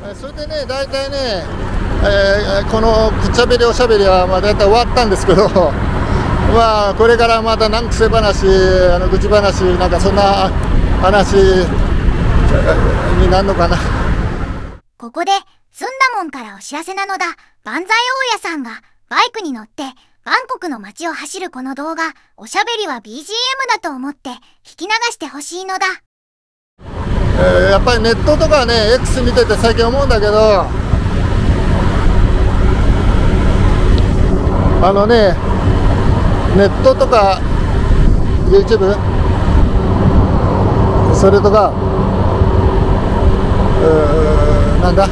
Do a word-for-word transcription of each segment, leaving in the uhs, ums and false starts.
それでね、大体ね、えー、このくっちゃべりおしゃべりはまあ大体終わったんですけど、まあこれからまた難癖話、あの愚痴話、なんかそんな話になるのかな。 ここでスンダモンからお知らせなのだ。万歳大家さんがバイクに乗ってバンコクの街を走るこの動画、おしゃべりは ビージーエム だと思って聞き流してほしいのだ。 えー、やっぱりネットとかね X 見てて最近思うんだけど、あのねネットとか YouTube それとかうーなんだ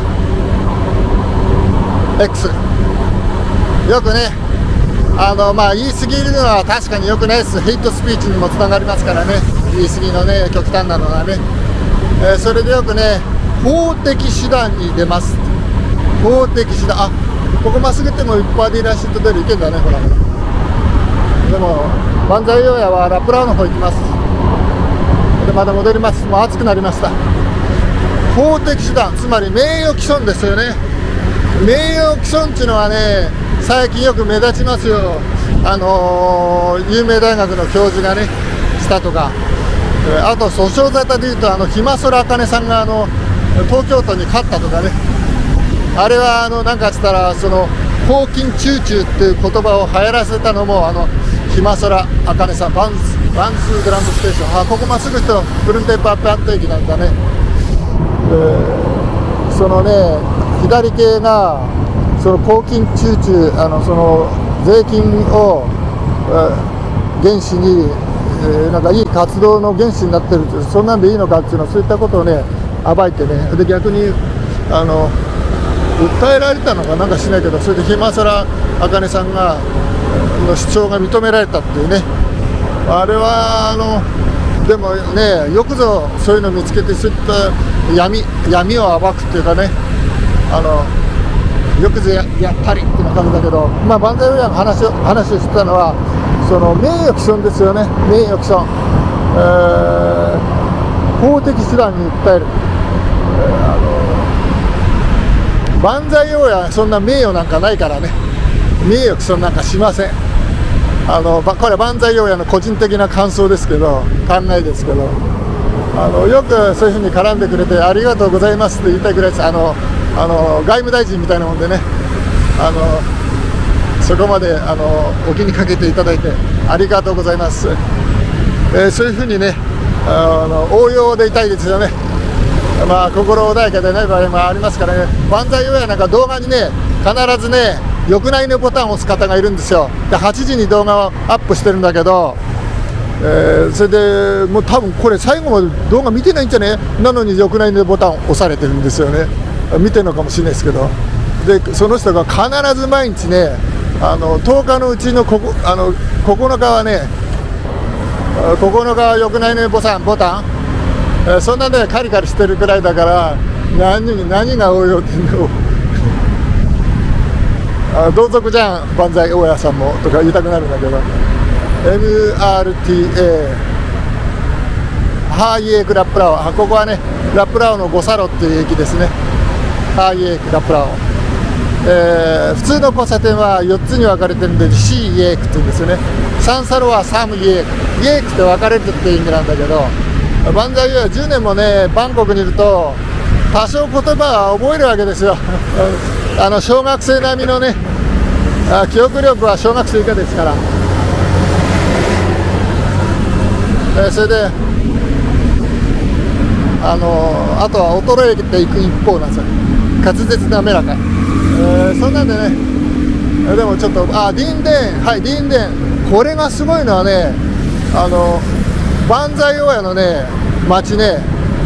X よくねあのまあ言い過ぎるのは確かによくないです。ヘイトスピーチにもつながりますからね、言い過ぎのね極端なのがね、えー、それでよくね法的手段に出ます。法的手段、あここまっすぐ行ってもいっぱいでいらっしゃって出るいけんだね、ほらほら。でも万歳洋屋はラプラウの方行きます。でまた戻ります。もう暑くなりました。法的手段、つまり名誉毀損ですよね。名誉毀損っていうのはね最近よく目立ちますよ。あのー、有名大学の教授がねしたとか、あと訴訟沙汰でいうとあの暇空茜さんがあの東京都に勝ったとかね、あれはあのなんかっつったらその公金中中っていう言葉を流行らせたのもあの暇空茜さん、バンズバンズグランドステーション、あここまっすぐ行くとブルンテープアップアット駅なんだね。えー、そのね左系がその公金中中、あのその税金を、えー、原資に、えー、なんかいい活動の原資になってるって、そんなんでいいのかっていうの、そういったことをね暴いてね、で逆にあの訴えられたのかなんかしないけど、それで暇空茜さんがの主張が認められたっていうね、あれはあのでもねよくぞそういうのを見つけて、そういった闇闇を暴くっていうかね、あのよくぞ や, やったりっていう感じだけど、まあ万歳親が話を話をしてたのはその名誉毀損ですよね。名誉毀損、えー、法的手段に訴える、えー、あの万歳親そんな名誉なんかないからね、名誉毀損なんかしません。あのこれは万歳親の個人的な感想ですけど、考えですけど、あのよくそういうふうに絡んでくれてありがとうございますって言いたいぐらいです。あのあの外務大臣みたいなもんでね、あのそこまであのお気にかけていただいてありがとうございます。えー、そういうふうにねあの応用でいたいですよね。まあ心穏やかでない場合もありますからね。万歳親なんか動画にね必ずね良くないねボタンを押す方がいるんですよ。ではちじに動画をアップしてるんだけど、えー、それでもう多分これ最後まで動画見てないんじゃねなのに良くないねボタンを押されてるんですよね。見てるのかもしれないですけど、でその人が必ず毎日ねあのとおかのうちのここあのここのかはねここのかは良くないねボタンボタン、えー、そんなねカリカリしてるくらいだから何何が応用ってんのあ同族じゃん万歳大家さんもとか言いたくなるんだけど、 エムアールティーエー ハーイエークラップラオ、あここはねラップラオのゴサロっていう駅ですね。ハーイエークラップラオ、えー、普通の交差点はよっつに分かれてるんで シーイエークって言うんですよね。サンサロはサムイエーク、イエークって分かれてるって意味なんだけど、万歳はじゅうねんもねバンコクにいると多少言葉は覚えるわけですよあの小学生並みのねあ記憶力は小学生以下ですから、えー、それであのあとは衰えていく一方なんですよ。滑舌滑らか、えー、そんなんでね、でもちょっとあディンデン、はいディンデン、これがすごいのはねあの万歳大家のね町ね、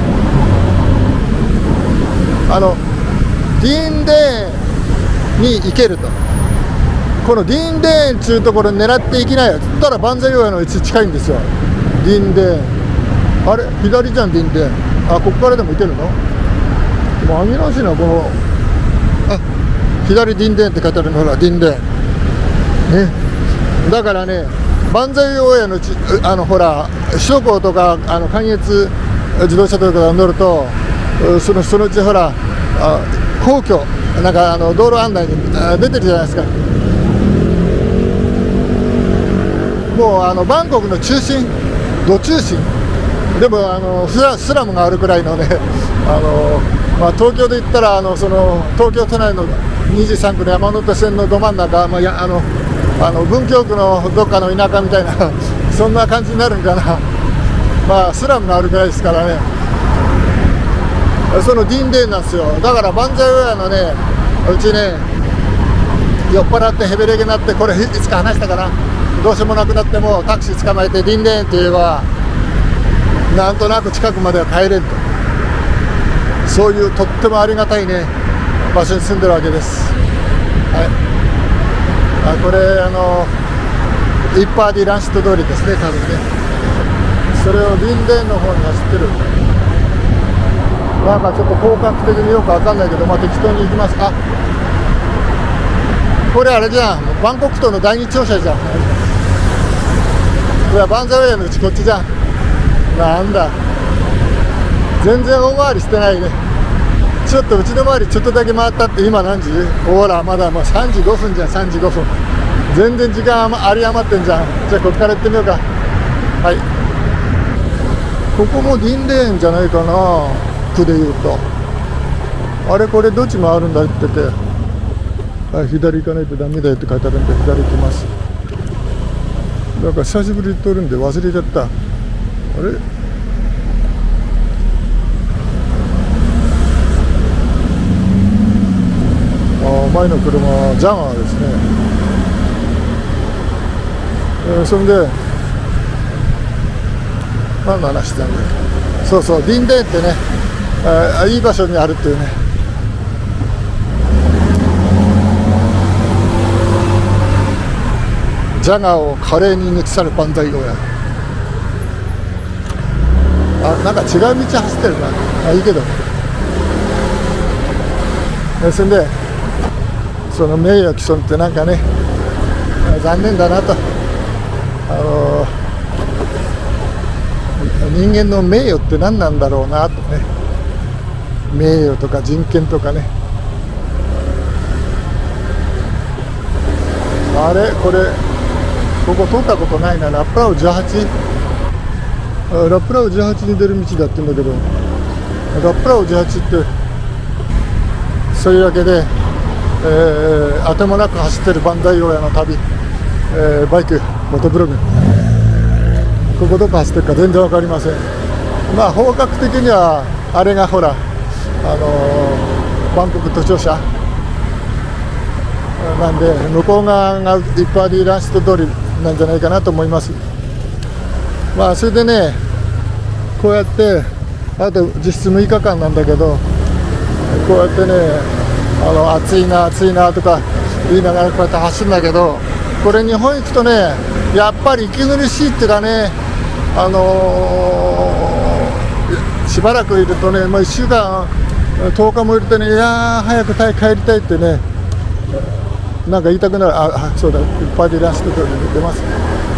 あのディンデンに行けると、このディンデンっていうところに狙っていきないよって言ったら万歳大家のうち近いんですよ。ディンデン、あれ左じゃんディンデン、あここからでも行けるの、紛らわしいなこの、あ左ディンデンって書いてあるのほらディンデンね。だからね万歳大家のちあのほら首都高とかあの関越自動車とか乗るとそのそのうちほらあ皇居なんかあの道路案内に出てるじゃないですか。もうあのバンコクの中心、ど中心でもあのスラ、スラムがあるくらいのね、あの、まあ、東京で言ったらあのその東京都内のにじゅうさんくの山手線のど真ん中、まあ、やあのあの文京区のどっかの田舎みたいなそんな感じになるんかな。まあスラムがあるくらいですからね。そのディンデーンなんですよ。だからバンザイウェアのね、うちね酔っ払ってヘベレケになって、これいつか話したかな、どうしようもなくなってもタクシー捕まえてディンデーンって言えばなんとなく近くまでは帰れると、そういうとってもありがたいね場所に住んでるわけです。はい、あこれあのイッパーディランシット通りですね、多分ね。それをディンデーンの方に走ってる。なんかちょっと広角的によくわかんないけど、まあ、適当に行きます。あこれあれじゃん、バンコク島の第二庁舎じゃん。いやバンザウェイのうちこっちじゃん。なんだ全然大回りしてないね。ちょっとうちの周りちょっとだけ回ったって。今何時？ほらまだまあさんじごふんじゃん。さんじごふん全然時間あり余ってんじゃん。じゃあここから行ってみようか。はい、ここもディンレーンじゃないかな、区でいうと。あれこれどっち回るんだって言ってて、あ左行かないとダメだよって書いてあるんで左行きます。なんか久しぶりに通るんで忘れちゃった。あれあ前の車はジャガーですね。えー、そんで何の話してたんだよ。そうそうディンデーンってね、あいい場所にあるっていうね。ジャガーを華麗に抜き去るバンザイウェア。あなんか違う道走ってるな。あいいけど。えそんでその名誉毀損ってなんかね残念だなと。あの人間の名誉って何なんだろうなとね。名誉とか人権とかね。あれこれここ通ったことないな。ラップラウじゅうはち、ラップラウじゅうはちに出る道だって言うんだけど、ラップラウじゅうはちってそういうわけで、えー、あてもなく走ってるバンザイウェアの旅、えー、バイクモトブログ、ここどこ走ってるか全然分かりません。まあ方角的にはあれがほら、あのー、バンコク都庁舎なんで向こう側がイッパーディランシット通りなんじゃないかなと思います。まあそれでねこうやってあと実質むいかかんなんだけど、こうやってねあの暑いな暑いなとか言いながらこうやって走るんだけど、これ日本行くとねやっぱり息苦しいっていうかね、あのー、しばらくいるとねもういっしゅうかんとおかもいるとね、いやー早くタイ帰りたいってねなんか言いたくなる。あそうだいっぱいでいらしてると出ます、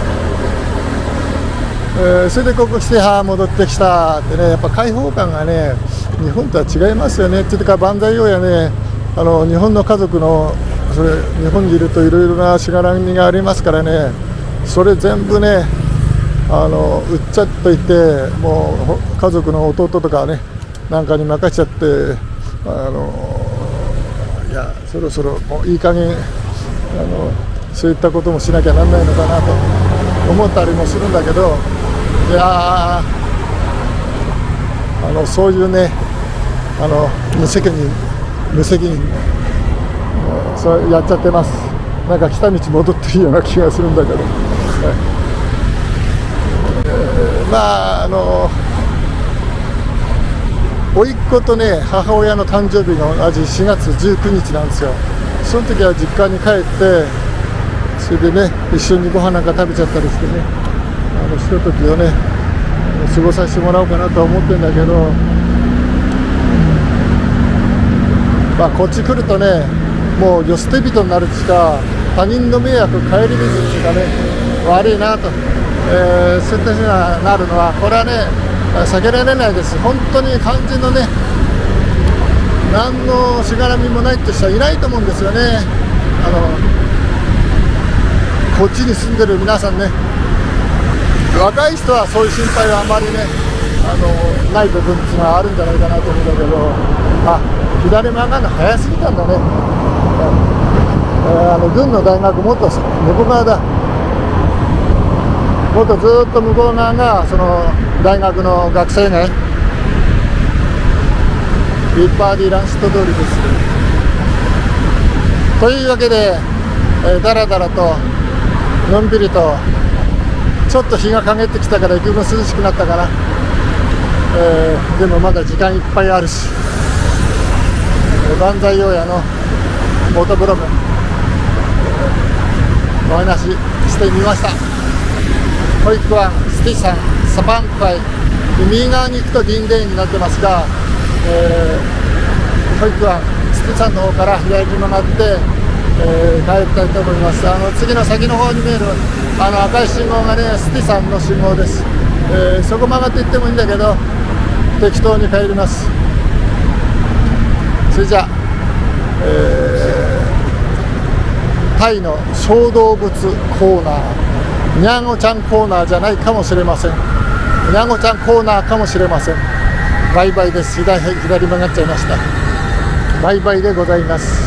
えー、それでここ来てはあ戻ってきたってね、やっぱ開放感がね日本とは違いますよね。っていうかバンザイウェアね、あの日本の家族のそれ日本にいるといろいろなしがらみがありますからね、それ全部ねあの売っちゃっといて、もう家族の弟とかねなんかに任せちゃって、あのいやそろそろもういい加減あのそういったこともしなきゃなんないのかなと思ったりもするんだけど、いやあのそういうねあの無責任無責任そうやっちゃってます。なんか来た道戻ってるような気がするんだけど、はいえー、まああの甥っ子とね母親の誕生日が同じしがつじゅうくにちなんですよ。その時は実家に帰って、それでね一緒にご飯なんか食べちゃったりしてね、あのひとときをね過ごさせてもらおうかなとは思ってるんだけど、まあこっち来るとねもう世捨て人になるしか他人の迷惑顧みずっていうかね悪いなと、えー、そういったふうになるのはこれはね避けられないです。本当に肝心のね何のしがらみもないって人はいないと思うんですよね。あのこっちに住んでる皆さんね、若い人はそういう心配はあまりね、あのない部分っていうのはあるんじゃないかなと思うんだけど、あ、左曲がるの早すぎたんだね。えー、あの軍の大学もっと向こう側だ。もっとずっと向こう側がその大学の学生街、リッパーディランシット通りです。というわけで、えー、だらだらとのんびりと、ちょっと日が陰ってきたから幾分涼しくなったかな。えー、でもまだ時間いっぱいあるし、えー、万歳陽也のモトブログお話ししてみました。保育湾スティサンサパンクイ、右側に行くとディンレインになってますが、えー、保育湾スティサンの方から左に曲がって、えー、帰りたいと思います。あの次の先の方に見えるあの赤い信号がね、スティサンの信号です。えー、そこ曲がっていってもいいんだけど、適当に帰ります。それじゃあ、えー、タイの小動物コーナー、ニャンゴちゃんコーナーじゃないかもしれません。ニャンゴちゃんコーナーかもしれません。バイバイです。左、左曲がっちゃいました。バイバイでございます。